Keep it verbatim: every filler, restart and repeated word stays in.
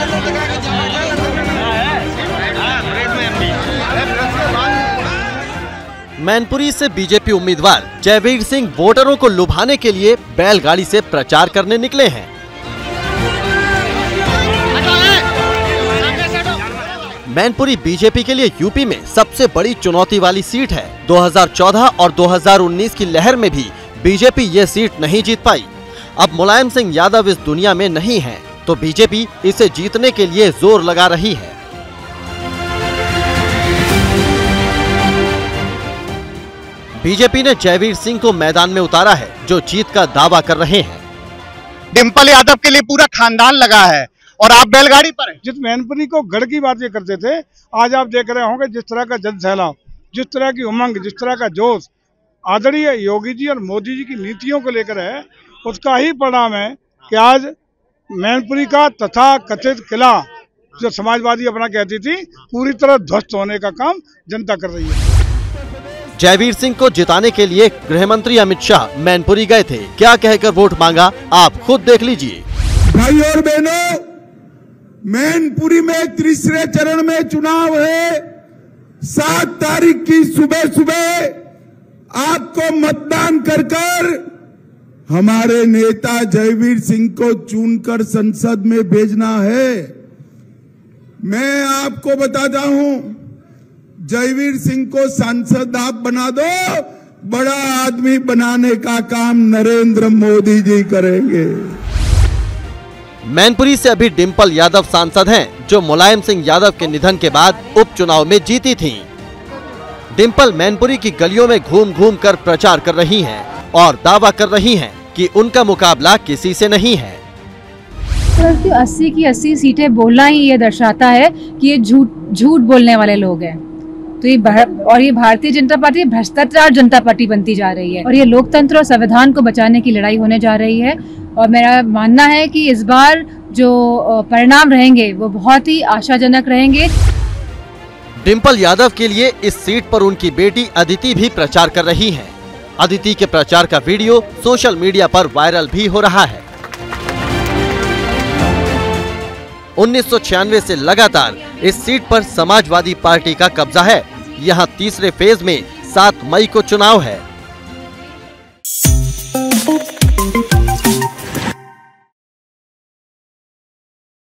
मैनपुरी से बीजेपी उम्मीदवार जयवीर सिंह वोटरों को लुभाने के लिए बैलगाड़ी से प्रचार करने निकले हैं। मैनपुरी बीजेपी के लिए यूपी में सबसे बड़ी चुनौती वाली सीट है। दो हज़ार चौदह और दो हज़ार उन्नीस की लहर में भी बीजेपी ये सीट नहीं जीत पाई। अब मुलायम सिंह यादव इस दुनिया में नहीं है, तो बीजेपी इसे जीतने के लिए जोर लगा रही है। बीजेपी ने जयवीर सिंह को मैदान में उतारा है, जो जीत का दावा कर रहे हैं। डिम्पल यादव के लिए पूरा खानदान लगा है और आप बैलगाड़ी पर हैं। जिस मैनपुरी को गढ़ की बात ये करते थे, आज आप देख रहे होंगे जिस तरह का जन सैलाब, जिस तरह की उमंग, जिस तरह का जोश आदरणीय योगी जी और मोदी जी की नीतियों को लेकर है, उसका ही परिणाम है कि आज मैनपुरी का तथा कथित किला जो समाजवादी अपना कहती थी, पूरी तरह ध्वस्त होने का काम जनता कर रही है। जयवीर सिंह को जिताने के लिए गृह मंत्री अमित शाह मैनपुरी गए थे। क्या कहकर वोट मांगा, आप खुद देख लीजिए। भाई और बहनों, मैनपुरी में तीसरे चरण में चुनाव है। सात तारीख की सुबह सुबह आपको मतदान कर कर हमारे नेता जयवीर सिंह को चुनकर संसद में भेजना है। मैं आपको बताता हूं, जयवीर सिंह को सांसद आप बना दो, बड़ा आदमी बनाने का काम नरेंद्र मोदी जी करेंगे। मैनपुरी से अभी डिम्पल यादव सांसद हैं, जो मुलायम सिंह यादव के निधन के बाद उपचुनाव में जीती थीं। डिम्पल मैनपुरी की गलियों में घूम घूम कर प्रचार कर रही हैं और दावा कर रही हैं कि उनका मुकाबला किसी से नहीं है। तो अस्सी की अस्सी सीटें बोलना ही ये दर्शाता है कि ये झूठ झूठ बोलने वाले लोग हैं। तो ये और ये भारतीय जनता पार्टी भ्रष्टाचार जनता पार्टी बनती जा रही है और ये लोकतंत्र और संविधान को बचाने की लड़ाई होने जा रही है। और मेरा मानना है कि इस बार जो परिणाम रहेंगे वो बहुत ही आशाजनक रहेंगे। डिम्पल यादव के लिए इस सीट पर उनकी बेटी अदिति भी प्रचार कर रही हैं। अदिति के प्रचार का वीडियो सोशल मीडिया पर वायरल भी हो रहा है। उन्नीस सौ छियानवे से लगातार इस सीट पर समाजवादी पार्टी का कब्जा है। यहाँ तीसरे फेज में सात मई को चुनाव है।